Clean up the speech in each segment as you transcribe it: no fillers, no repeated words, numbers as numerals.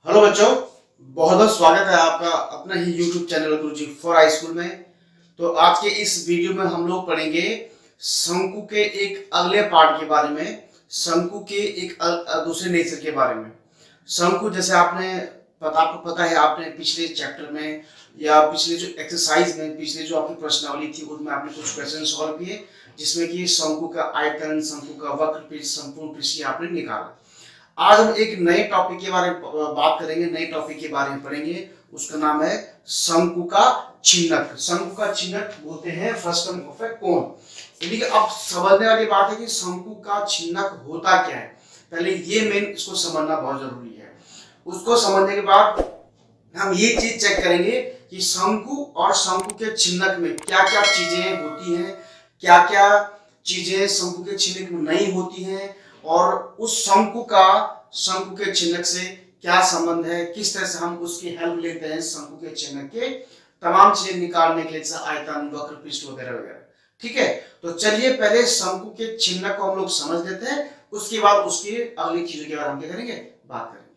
Hello बच्चों, बहुत बहुत स्वागत है आपका अपना ही YouTube channel Guruji for high school में। तो आज के इस वीडियो में हम लोग पढ़ेंगे शंकु के एक अगले पार्ट के बारे में, शंकु के एक दूसरे नेचर के बारे में। शंकु जैसे आपको पता है, आपने पिछले चैप्टर में या पिछले जो एक्सरसाइज में, पिछले जो आपकी प्रश्नावली थी उसमें आपने कुछ क्वेश्चन सॉल्व किए, जिसमें कि शंकु का आयतन, शंकु का वक्रपृष्ठ, संपूर्ण पृष्ठ आपने निकाला। आज हम एक नए टॉपिक के बारे में बात करेंगे, नए टॉपिक के बारे में पढ़ेंगे। उसका नाम है शंकु का छिन्नक। शंकु का छिन्नक बोलते हैं फ्रस्टम ऑफ ए कोन। यानी कि अब समझने वाली बात है कि शंकु का छिन्नक होता क्या है। पहले ये मेन इसको समझना बहुत जरूरी है। उसको समझने के बाद हम ये चीज चेक करेंगे कि शंकु और शंकु के छिन्नक में क्या क्या चीजें होती हैं, क्या क्या चीजें शंकु के छिन्नक में नहीं होती हैं, और उस शंकु के छिन्नक से क्या संबंध है, किस तरह से हम उसकी हेल्प लेते हैं शंकु के छिन्नक के तमाम चीजें निकालने के लिए, जैसे आयतन, वक्रपृष्ठ वगैरह वगैरह। ठीक है, तो चलिए पहले शंकु के छिन्नक को हम लोग समझ लेते हैं, उसके बाद उसकी अगली चीजों के बारे में क्या करेंगे, बात करेंगे।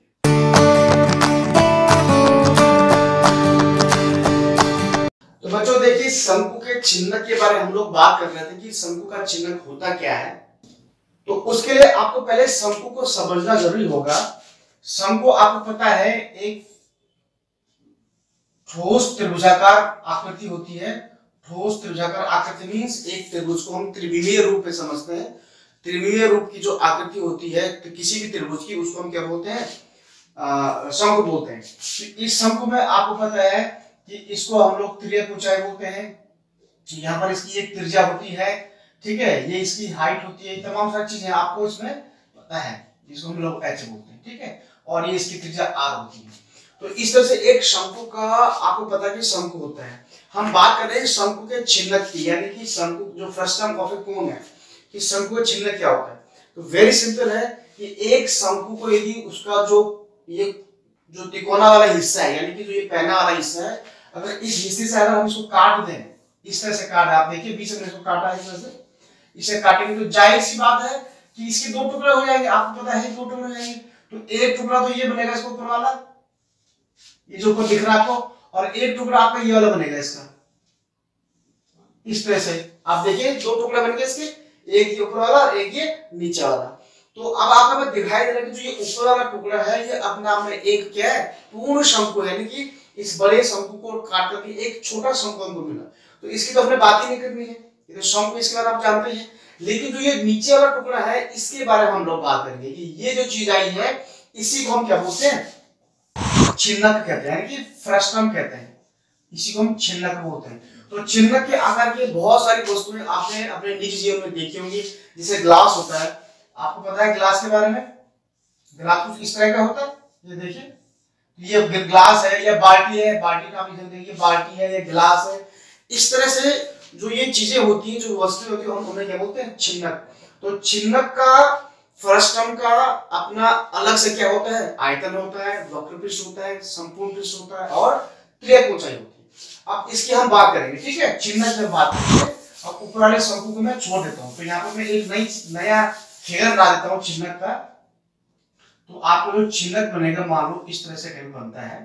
तो बच्चों देखिए, शंकु के छिन्नक के बारे में हम लोग बात कर रहे थे कि शंकु का छिन्नक होता क्या है। तो उसके लिए आपको पहले शंकु को समझना जरूरी होगा। शंकु आपको पता है एक ठोस त्रिभुजाकार आकृति होती है। ठोस त्रिभुजाकार आकृति मींस एक त्रिभुज को हम त्रिविमीय रूप में समझते हैं। त्रिविमीय रूप की जो आकृति होती है तो किसी भी त्रिभुज की, उसको हम क्या बोलते हैं, शंकु बोलते हैं। तो इस शंकु में आपको पता है कि इसको हम लोग त्रियक ऊंचाई बोलते हैं। यहाँ पर इसकी एक त्रिज्या होती है, ठीक है, ये इसकी हाइट होती है, तमाम सारी चीजें आपको इसमें पता है, जिसको हम लोग एच बोलते हैं। ठीक है, और ये इसकी त्रिज्या आर होती है। तो इस तरह से एक शंकु का आपको पता है कि शंकु होता है। हम बात कर रहे हैं शंकु के छिन्नक की, यानी कि शंकु जो फ्रस्टम ऑफ ए कोन है, कि शंकु का छिन्नक क्या होता है। तो वेरी सिंपल है कि एक शंकु को यदि उसका जो ये जो तिकोना वाला हिस्सा है, यानी कि जो ये पैना वाला हिस्सा है, अगर इस हिस्से से अगर हम इसको काट दें, इस तरह से काट, आप देखिए बीच में इसको काटा है, इस तरह से इसे काटेंगे तो जाहिर सी बात है कि इसके दो टुकड़े हो जाएंगे। आपको पता है दो टुकड़े हो जाएंगे, तो एक टुकड़ा तो ये बनेगा इसको ऊपर वाला, ये जो ऊपर दिख रहा है आपको, और एक टुकड़ा आपका ये वाला बनेगा इसका। इस तरह से आप देखिए दो टुकड़े बन गए इसके, एक ये ऊपर वाला और एक ये नीचे वाला। तो अब आपको दिखाई दे रहा है कि जो ये ऊपर वाला टुकड़ा है ये अपने आप में एक क्या है, पूर्ण शंकु है। यानी कि इस बड़े शंकु को काट करके एक छोटा शंकु हमको मिला। तो इसकी तो हमने बात ही नहीं करनी है, तो शंकु इसके बारे में आप जानते हैं। लेकिन जो ये नीचे वाला टुकड़ा है इसके बारे में हम लोग बात करेंगे कि ये जो चीज आई है इसी को हम क्या बोलते हैं, छिन्नक कहते हैं, यानी कि फ्रस्टम कहते हैं, इसी को हम छिन्नक बोलते हैं। तो छिन्नक के आकार की बहुत सारी वस्तुएं आपने अपने निजी जीवन में देखी होंगी। जैसे ग्लास होता है, आपको पता है ग्लास के बारे में, ग्लास कुछ इस तरह का होता है, ये देखिए, ये ग्लास है या बाल्टी है, बाल्टी का आप इधर देखिए, बाल्टी है या ग्लास है। इस तरह से जो ये चीजें होती हैं, जो वस्तुएं होती है, हम उन्हें क्या बोलते हैं, छिन्नक। तो छिन्नक का, फ्रस्टम का अपना अलग से क्या होता है, आयतन होता है, वक्रपृष्ठ होता है, संपूर्ण पृष्ठ होता है और त्रियक ऊंचाई होती है। अब इसकी हम बात करेंगे, ठीक है, छिन्नक में बात करेंगे। अब ऊपर वाले शंकु को मैं छोड़ देता हूँ, तो यहाँ पर मैं एक नया फिगर बना देता हूँ छिन्नक का। तो आपको जो छिन्नक बनेगा, मान लो इस तरह से कहीं बनता है,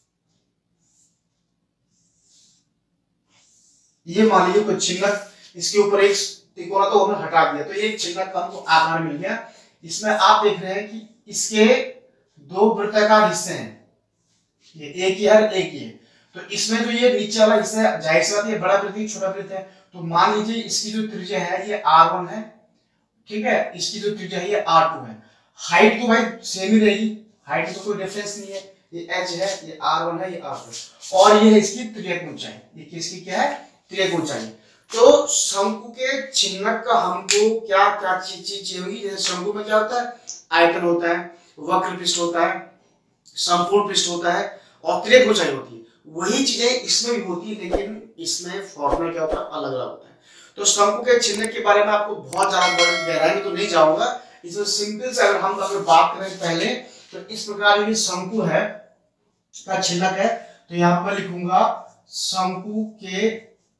ये मान लीजिए कोई छिन्नक, इसके ऊपर एक तिकोना तो हमने हटा दिया, तो ये छिन्नक का हमको आकार मिल गया। इसमें आप देख रहे हैं कि इसके दो वृत्ताकार हिस्से हैं, ये एक ही है एक ही है। तो इसमें जो ये नीचे वाला हिस्सा है, जाहिर सी बात है ये बड़ा वृत्त है, छोटा वृत्त है। तो मान लीजिए इसकी जो त्रिज्या है ये r1 है, ठीक है, इसकी जो त्रिज्या है ये r2 है। हाइट तो भाई सेम ही रहेगी, हाइट में तो कोई डिफरेंस नहीं है, ये h है, ये r1 है, ये r2, और ये है इसकी त्रियक ऊंचाई। ये किसकी क्या है, त्रियक ऊंचाई। तो शंकु के छिन्नक का हमको क्या क्या चीज चाहिए होगी। जैसे शंकु में क्या होता है, आयतन होता है, वक्रपृष्ठ होता है, संपूर्ण पृष्ठ होता है और त्रियक ऊंचाई होती है। वही चीजें इसमें भी होती है, लेकिन इसमें फॉर्मूला क्या होता है, अलग अलग होता है। तो शंकु के छिन्नक के बारे में आपको बहुत ज्यादा गहराई में तो नहीं जाऊंगा, इसमें सिंपल से अगर बात करें पहले, तो इस प्रकार ये शंकु है का छिन्नक है। तो यहाँ पर लिखूंगा शंकु के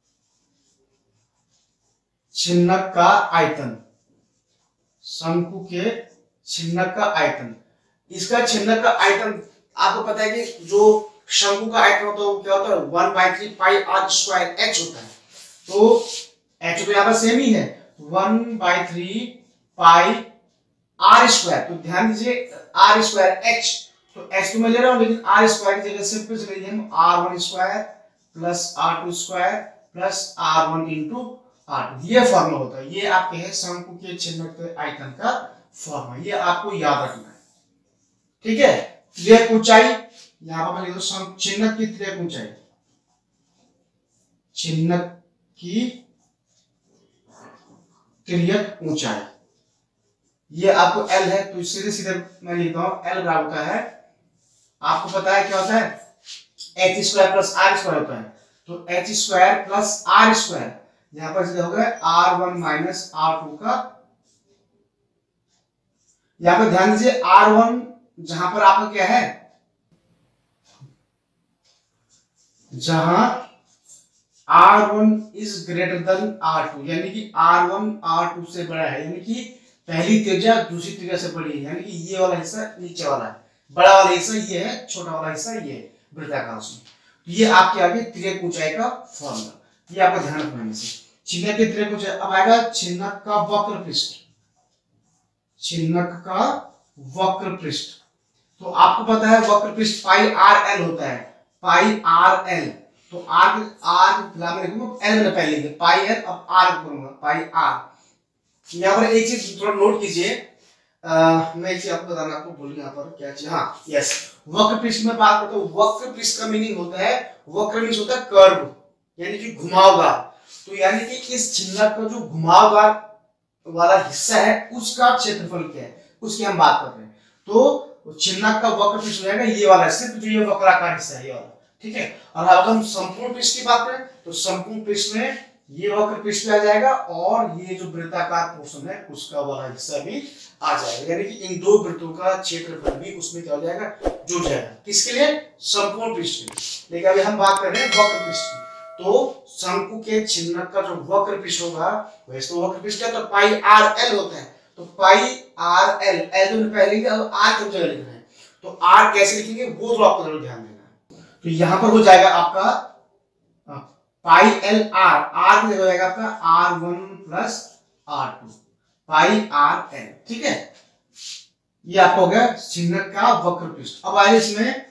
छिन्नक का आयतन, शंकु के छिन्नक का आयतन। इसका छिन्नक का आयतन आपको पता है कि जो शंकु का आयतन होता है वो क्या होता है 1/3 पाई आर स्क्वायर एच होता है। तो एच तो यहाँ पर सेम ही है 1/3 पाई आर स्क्वायर। तो ध्यान दीजिए आर स्क्वायर एच, तो एच तो मैं ले रहा हूं लेकिन आर स्क्वायर की जगह सिंपल से ले लीजिए हम r1 square plus r2 square plus r1 into r2। ये फॉर्मूला होता है, ये आपके है शंकु के छिन्नक के आयतन का फॉर्मूला, ये आपको याद रखना है। ठीक है, तिर्यक ऊंचाई यहां पर मैं लिख दूं छिन्नक की तिर्यक ऊंचाई, छिन्नक की तिर्यक ऊंचाई ये आपको L है, तो सीधे सीधे मैं लिखता हूं L बराबर होता है, आपको पता है क्या होता है h square plus r square होता है। तो h square plus r square यहां पर हो गया r1 माइनस r2 का, यहां पर ध्यान दीजिए r1 जहां पर आपका क्या है, जहां r1 is greater than r2 यानी कि r1 r2 से बड़ा है, यानी कि पहली त्रिज्या दूसरी त्रिज्या से बड़ी है, यानी कि ये वाला हिस्सा नीचे वाला है, बड़ा वाला हिस्सा ये है, छोटा वाला हिस्सा ये है वृत्ताकार उसमें। तो ये आपके आगे तिर्यक ऊंचाई का फॉर्मूला, ये आपका ध्यान रखना है। छिन्नक की तिर्यक ऊंचाई अब आएगा छिन्नक का वक्र पृष्ठ, छिन्नक का वक्र पृष्ठ। तो आपको पता है वक्र पृष्ठ पाई आर एल होता है, पाई आर एल। तो आर फिलहाल मैं लिखूंगा एल में पहले लिखिए पाई एल, अब आर करूंगा पाई आर। यहाँ पर एक चीज थोड़ा नोट कीजिए, मैं एक चीज आपको बताना आपको भूल गया, यहाँ पर क्या चीज, हाँ यस, वक्र पृष्ठ में बात करते हैं। वक्र पृष्ठ का मीनिंग होता है, वक्र मीनिंग होता है कर्व, यानी कि घुमावदार। तो यानी कि इस छिन्नक का जो घुमावदार वाला हिस्सा है उसका क्षेत्रफल क्या है, उसकी हम बात कर रहे हैं। तो छिन्नक का वक्र पृष्ठ हो जाएगा ये वाला, सिर्फ जो ये वक्राकार हिस्सा है ये वाला, ठीक है। और अगर हम संपूर्ण पृष्ठ की बात करें तो संपूर्ण पृष्ठ में ये वक्र पृष्ठ आ जाएगा और ये जो वृत्ताकार पोर्शन है उसका वाला हिस्सा भी आ जाएगा, यानी कि इन दो वृत्तों का क्षेत्रफल भी उसमें क्या हो जाएगा, जुड़ जाएगा। किसके लिए, संपूर्ण पृष्ठ के लिए। लेकिन अभी हम बात कर रहे हैं वक्र पृष्ठ की। तो शंकु के छिन्नक का जो वक्र पृष्ठ होगा वैसे तो वक्र पृष्ठ है तो पाई आर एल होता है। तो पाई आर एल, एल तो पहले लिखा है, आर की जगह लिखना है। तो आर कैसे लिखेंगे वो तो आपको जरूर ध्यान देना है। तो यहां पर हो जाएगा आपका पाई एल आर, आर की जगह हो जाएगा आपका R1 प्लस R2 पाई आर एल, ठीक है। ये आपका हो गया छिन्नक का वक्र पृष्ठ। अब आइए इसमें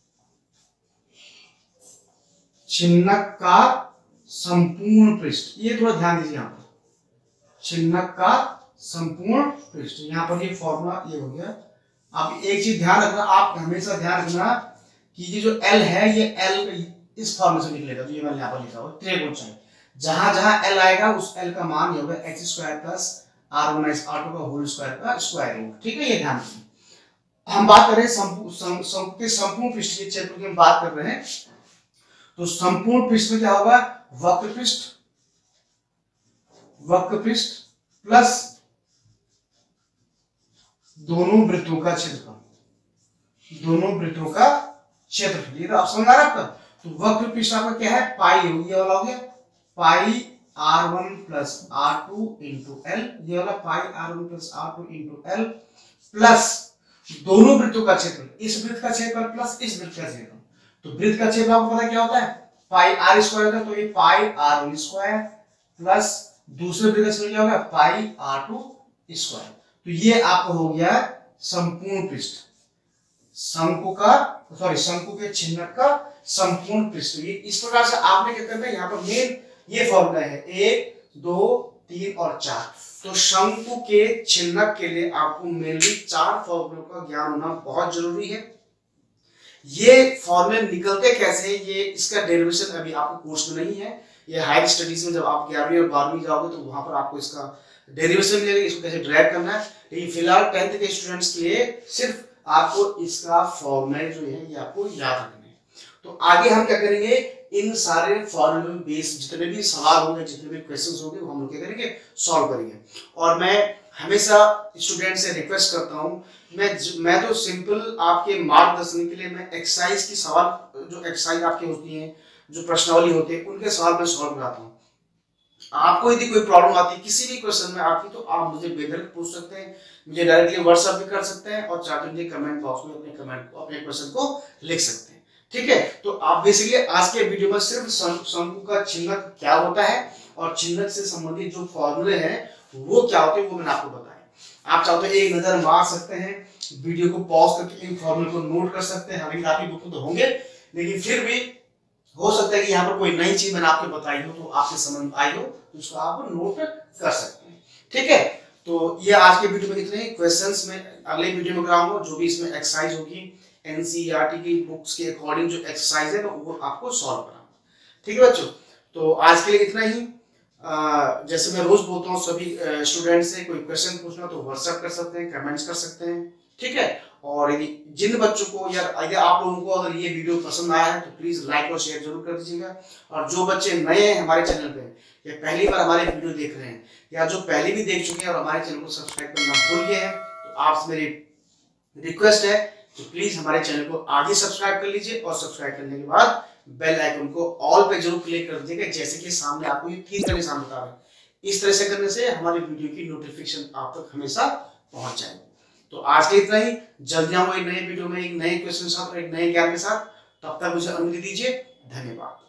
छिन्नक का संपूर्ण पृष्ठ, ये थोड़ा ध्यान दीजिए यहाँ पर, छिन्नक का संपूर्ण पृष्ठ। यहाँ पर ये फॉर्मूला ये हो गया। अब एक चीज ध्यान रखना, आप हमेशा ध्यान रखना कि ये जो L है ये L इस फॉर्मूले से निकलेगा। तो ये मैंने यहाँ पर लिखा हुआ तिर्यक ऊंचाई, जहां जहां L आएगा उस L का मान ये होगा h square plus R1 minus R2 का होल स्क्वायर का स्क्वायर रूट, ठीक है। ये ध्यान रखना। हम बात कर रहे हैं शंकु के संपूर्ण पृष्ठ के क्षेत्र की हम बात कर रहे हैं। तो संपूर्ण पृष्ठ में क्या होगा, वक्र पृष्ठ प्लस दोनों वृत्तों का क्षेत्रफल, दोनों वृत्तों का क्षेत्रफल। ये तो आप समझ आ रहा है आपका। तो वक्र पृष्ठ आपका क्या है, पाई ये वाला हो गया पाई R1 plus R2 into L, ये वाला pi R1 plus R2 into L plus दोनों वृत्तों का क्षेत्रफल, इस वृत्त का क्षेत्रफल प्लस इस वृत्त का क्षेत्रफल। तो वृत्त का क्षेत्रफल आपको पता क्या होता है, पाई आर स्क्वायर होता है। तो ये पाई R1 स्क्वायर प्लस दूसरे वृत्त का क्षेत्रफल क्या होगा, पाई R2 स्क्वायर। तो ये आपको हो गया संपूर्ण पृष्ठ, शंकु के छिन्नक का संपूर्ण पृष्ठ। ये इस प्रकार से आपने क्या करना है, यहाँ पर मेन ये फॉर्मूला है 1 2 3 और 4। तो शंकु के छिन्नक के लिए आपको मेनली 4 फॉर्मूलों का ज्ञान होना बहुत जरूरी है। ये फॉर्मूले निकलते कैसे, ये इसका डेरिवेशन अभी आपको कोर्स में नहीं है। ये हायर स्टडीज में जब आप 11वीं और 12वीं जाओगे तो वहां पर आपको इसका डेरिवेशन मिलेगा, इसको कैसे ड्राइव करना है। लेकिन फिलहाल 10th के स्टूडेंट्स के लिए सिर्फ आपको इसका फॉर्मूला जो है ये आपको याद रखना है। तो आगे हम क्या करेंगे, इन सारे फॉर्मूले बेस्ड जितने भी सवाल होंगे, जितने भी क्वेश्चंस होंगे वो हम लोग क्या करेंगे, सॉल्व करेंगे। और मैं हमेशा स्टूडेंट से रिक्वेस्ट करता हूँ, मैं तो सिंपल आपके मार्गदर्शन के लिए मैं एक्सरसाइज की सवाल, जो एक्सरसाइज आपकी होती है, जो प्रश्नावली होती है, उनके सवाल मैं सॉल्व कराता हूँ। आपको यदि कोई प्रॉब्लम आती है किसी भी क्वेश्चन में आती है तो आप मुझे बेधड़क पूछ सकते हैं, मुझे डायरेक्टली व्हाट्सएप भी कर सकते हैं और चाहे तो मुझे कमेंट बॉक्स में अपने कमेंट को अपने क्वेश्चन को लिख सकते हैं। ठीक है, तो आप बेसिकली आज के वीडियो में सिर्फ शंकु का चिन्हक क्या होता है और चिन्हक से संबंधित जो फॉर्मूले हैं वो क्या होते हैं वो मैंने आपको बताया। आप चाहो तो एक नजर मार सकते हैं, वीडियो को पॉज करके इन फॉर्मूले को नोट कर सकते हैं। हालांकि काफी बुक तो होंगे लेकिन फिर भी हो सकता है कि यहाँ पर कोई नई चीज मैंने आपको बताई हो तो आपके समझ आई हो तो उसको आप नोट कर सकते हैं। ठीक है, तो ये आज के वीडियो में इतने ही। क्वेश्चंस में अगले वीडियो में कराऊंगा, जो भी इसमें एक्सरसाइज होगी एनसीईआरटी की बुक्स के अकॉर्डिंग जो एक्सरसाइज है वो आपको सॉल्व कराऊंगा। ठीक है बच्चों, तो आज के लिए इतना ही। जैसे मैं रोज बोलता हूँ सभी स्टूडेंट से कोई क्वेश्चन पूछना तो व्हाट्सएप कर सकते हैं, कमेंट्स कर सकते हैं। ठीक है, और यदि जिन बच्चों को या अगर आप लोगों को अगर ये वीडियो पसंद आया है तो प्लीज लाइक और शेयर जरूर कर दीजिएगा। और जो बच्चे नए हैं हमारे चैनल पे या पहली बार हमारे वीडियो देख रहे हैं या जो पहले भी देख चुके हैं और हमारे चैनल को सब्सक्राइब करना भूल गए हैं तो आपसे मेरी रिक्वेस्ट है कि प्लीज हमारे चैनल को आगे सब्सक्राइब कर लीजिए और सब्सक्राइब करने के बाद बेल आइकन को ऑल पे जरूर क्लिक कर दीजिएगा, जैसे कि सामने आपको ये तीर का निशान बता रहा है। इस तरह से करने से हमारी वीडियो की नोटिफिकेशन आप तक हमेशा पहुंच जाएगी। तो आज के इतना ही, जल्दी आऊंगा एक नए वीडियो में एक नए क्वेश्चन के साथ और एक नए ज्ञान के साथ। तब तक मुझे अनुमति दीजिए, धन्यवाद।